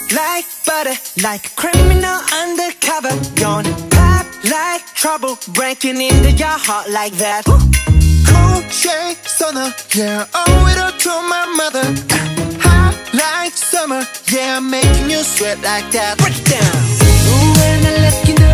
like butter, like a criminal undercover. Gonna pop like trouble, breaking into your heart like that. Cool shade stunner, yeah, owe it all to my mother. Hot like summer, yeah, I'm making you sweat like that. Break it down. Ooh, when I look in the